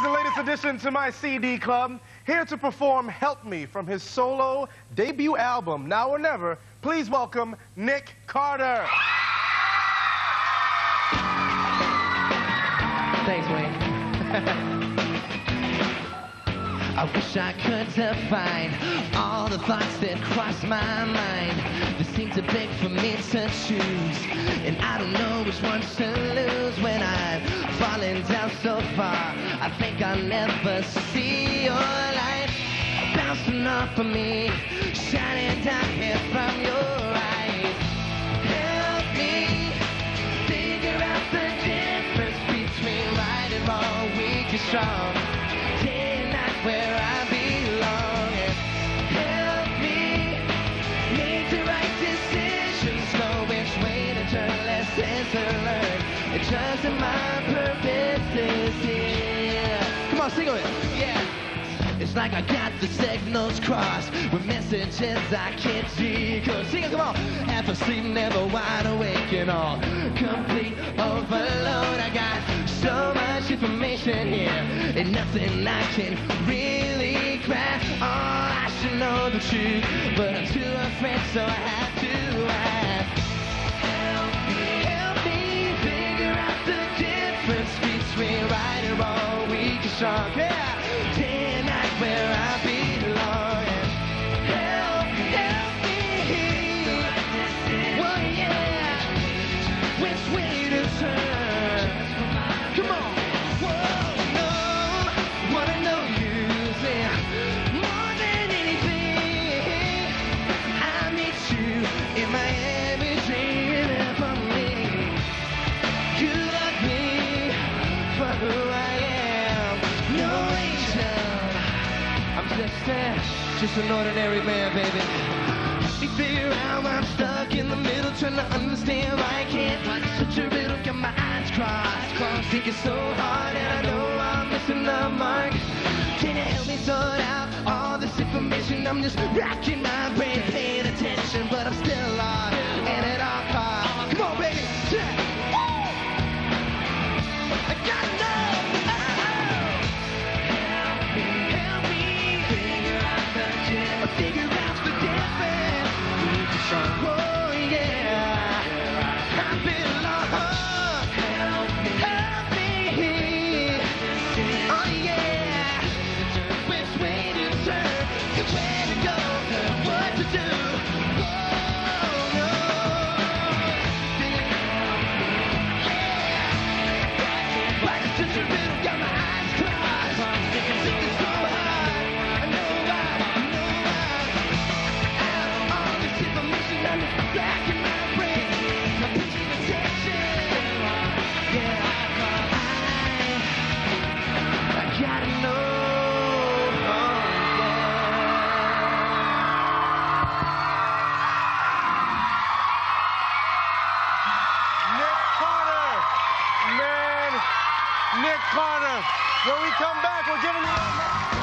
Here's the latest addition to my CD club. Here to perform Help Me from his solo debut album, Now or Never. Please welcome Nick Carter. Thanks, Wayne. I wish I could define all the thoughts that cross my mind. They seem to beg for me to choose, and I don't know which one to lose. When I've fallen down so far, I think I'll never see your light bouncing off of me, shining down here from your eyes. Help me figure out the difference between right and wrong, weak and strong, day and night where I belong. And help me make the right decisions, know which way to turn, lessons to learn, and trust in my purposes here. Come on, sing it. Yeah. It's like I got the signals crossed with messages I can't decode. Sing it, come on. Half asleep, never wide awake, and all complete overload. I got so much information here, and nothing I can really grasp. Oh, I should know the truth, but I'm too afraid, so I have to ask. Help me figure out the difference between right and wrong, weak and strong. Yeah. Day and night where I belong. And help me. Well, yeah. Which way to turn? Come on. Whoa, no. Wanna know you, yeah. More than anything, I meet you in my every dream and for me. You love me for who I am. No angel, I'm just an ordinary man, baby. Help me figure out why I'm stuck in the middle, trying to understand why I can't. Such a riddle, got my eyes crossed, thinking so hard, and I know I'm missing the mark. Can you help me sort out all this information? I'm just racking my brain, paying attention, but I'm still lost, and at all costs. Come on, baby. Yeah. I gotta know. Figure out the difference. Oh yeah, I belong. Help me. Oh yeah, which way to turn, where to go, what to do. Oh no, yeah. Like such a riddle, got my eyes crossed, thinking so hard. I know why. Back in my brain, I'm paying attention. Yeah, I gotta know. Oh, yeah. Nick Carter, man, Nick Carter. When we come back, we're giving you